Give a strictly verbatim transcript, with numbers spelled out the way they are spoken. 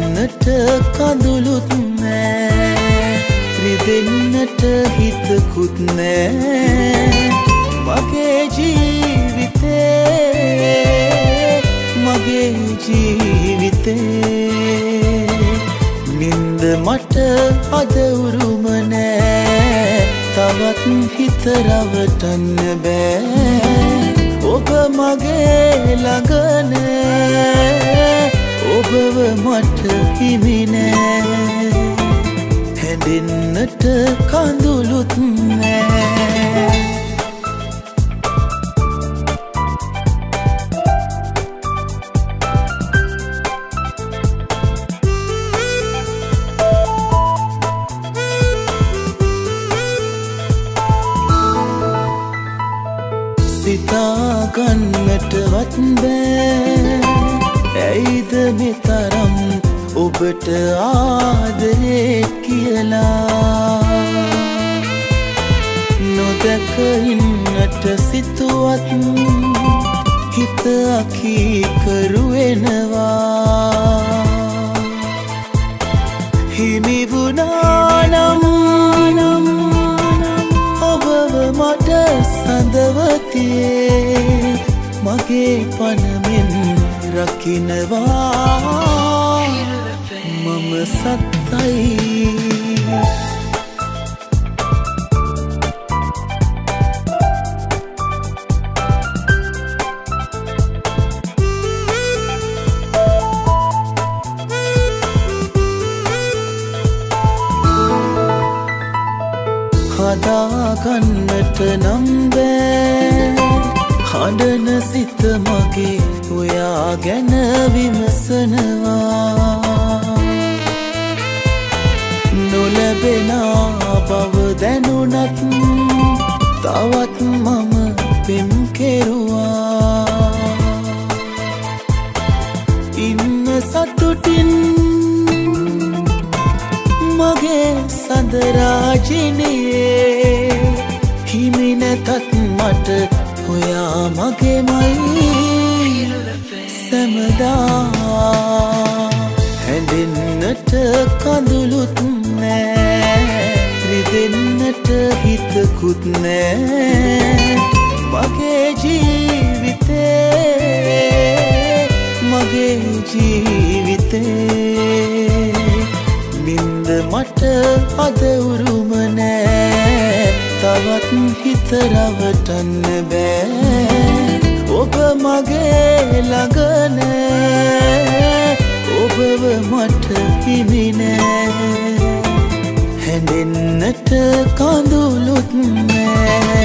හැඬෙන්නට කඳුළුත් නෑ රිදෙන්නට හිතකුත් නෑ මගේ ජීවිතේ මගේ ජීවිතේ නින්ද මට අද උරුම නෑ තවත් හිත රවටන්න බෑ ඔබ මගේ ළඟ නෑ ඔබව මට හිමි නෑ හැඬෙන්නට කඳුළුත් නෑ සිතාගන්නටවත් බෑ ඇයිද මෙතරම් ඔබට ආදරේ කියලා නොදැක ඉන්නට සිතුවත් හිත අකීකරු වෙනවා හිමි වුණා නම් ඔබව මට සඳවතියේ මගේ පනමෙන් රකින්නවා මම සත්තයි හදාගන්නට නම් බෑ හඬන සිත මගේ ඔයා ගැන විමසනවා නොලැබෙන බව දැනුණත් තවත් මම පෙම් කෙරුවා ඉන්න සතුටින් මගේ සඳරාජිනියේ හිමි නැතත් මට ඔයා මගේමයි සැමදා හැඬෙන්නට කඳුළුත් නෑ රිදෙන්නට හිතකුත් නෑ මගේ ජීවිතේ මගේ ජීවිතේ නින්ද මට අද උරුම නෑ තවත් හිත රවටන්න බෑ ඔබ මගේ ළඟ නෑ ඔබව මට හිමි නෑ හැඬෙන්නට කඳුළුත් නෑ